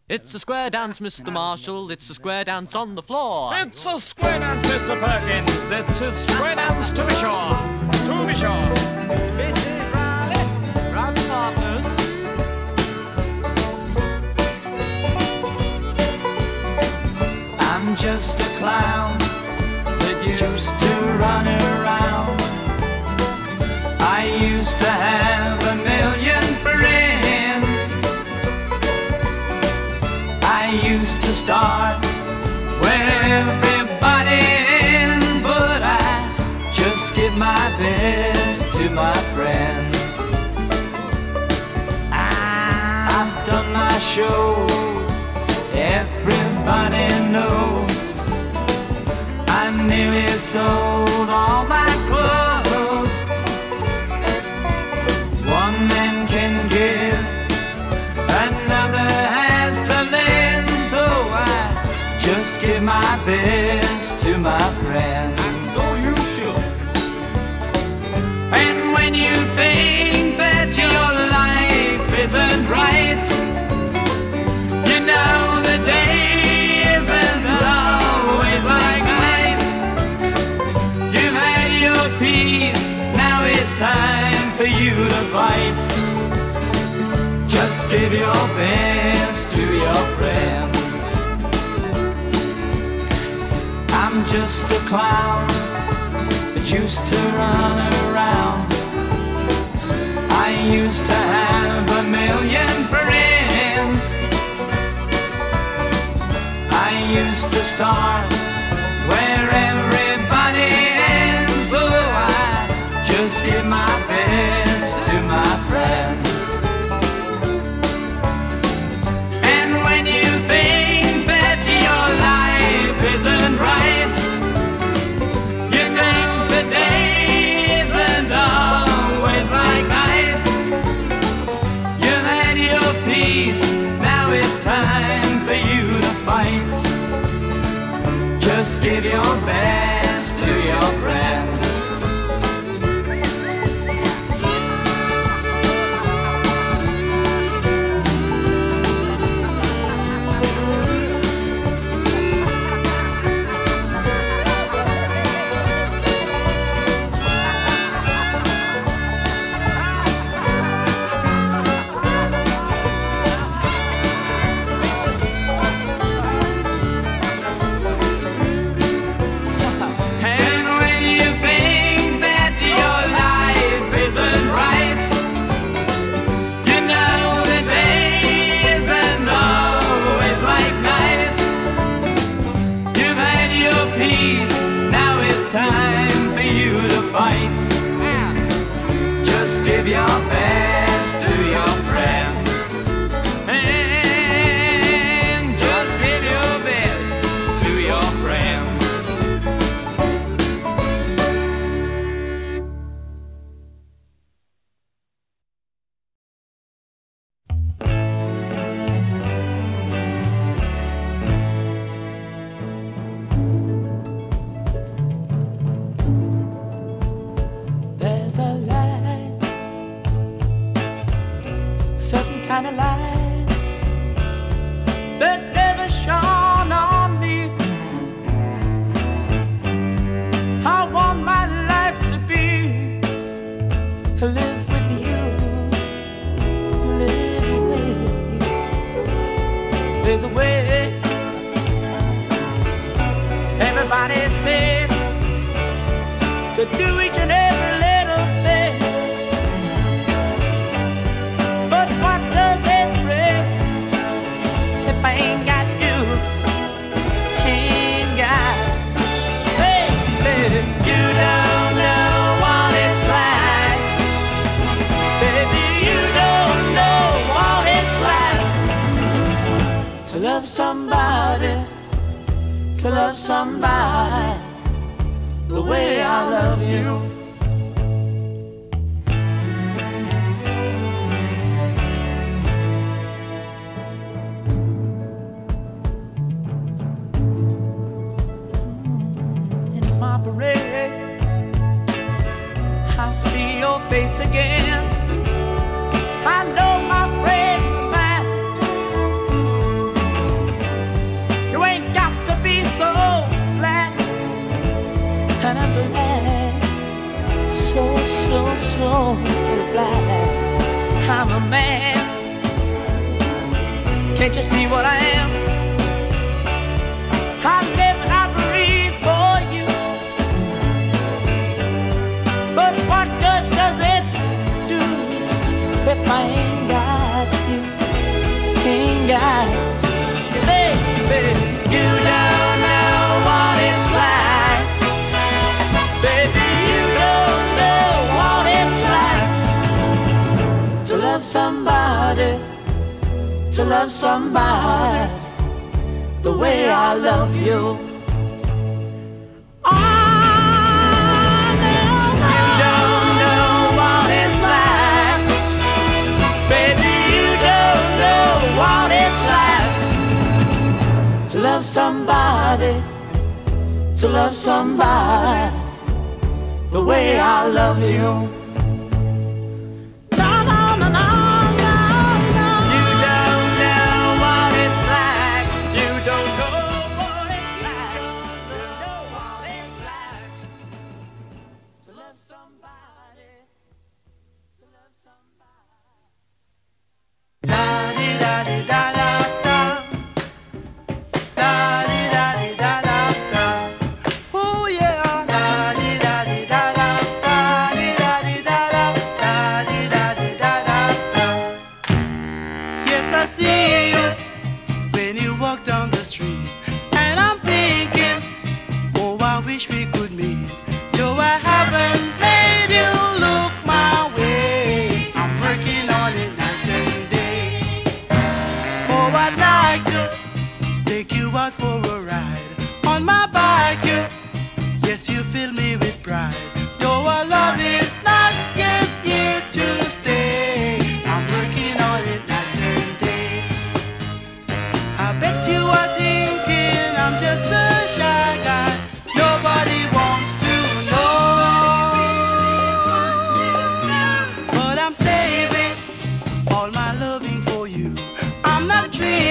It's a square dance, Mr. Marshall. It's a square dance on the floor. It's a square dance, Mr. Perkins. It's a square dance to be sure. To be sure. Mrs. Riley, Riley Partners. I'm just a clown that used to run around. I used to have 1,000,000 friends. I used to start where everybody ends, but I just give my best to my friends. I've done my shows, everybody knows. I nearly sold all my clothes. One man can give, another has to lend, so I just give my best to my friends. And so you should. And when you think that your life isn't right, you know the day isn't always like ice. You've had your peace, now it's time for you to fight. Just give your best to your friends. I'm just a clown that used to run around. I used to have 1,000,000 friends. I used to start where everybody ends, so I just give my best to my friends. And when you think that your life isn't right, you know the day isn't always like nice. You've had your peace, now it's time for you to fight. Just give your best to your friends. Time for you to fight. Just give your best to your friends. And just give your best to your friends. Kind of light that never shone on me. I want my life to be live with you, live with you. There's a way everybody said to do each and every little thing. But what does it bring if I ain't got you? Ain't got, baby, you don't know what it's like. Baby, you don't know what it's like to love somebody, to love somebody the way I love you. I see your face again. I know my friend of mine. Can't you see what I am? I live and I breathe for you. But what good does it do if I ain't got you? Ain't got you, baby. You don't know what it's like. Baby, you don't know what it's like to love somebody, to love somebody the way I love you. Oh, no, you don't know what it's like. Baby, you don't know what it's like to love somebody, to love somebody the way I love you. No, no, no, no. All my loving for you, I'm not dreaming.